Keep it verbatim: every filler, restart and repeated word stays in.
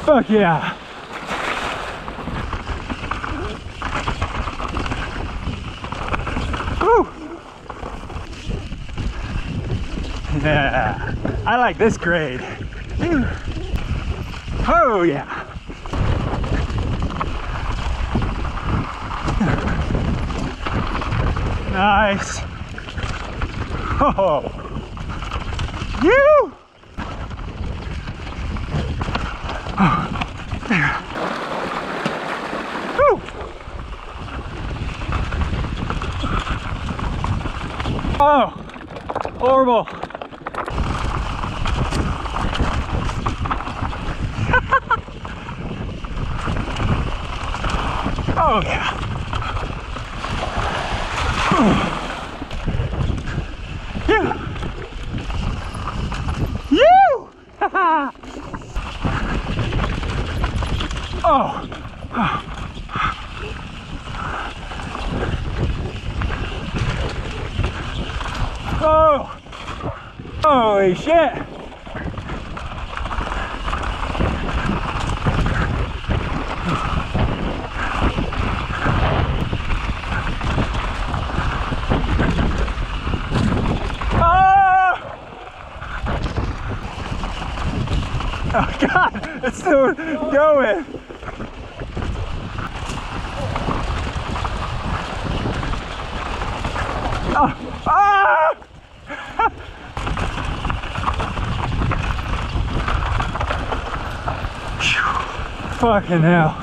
Fuck yeah. Woo. Yeah, I like this grade. Oh yeah. Nice. Oh. You. Oh. There. Woo. Oh, horrible. Oh yeah. You. You. Oh. Oh. Holy shit. Oh God, it's still going. Oh, ah! Fucking hell.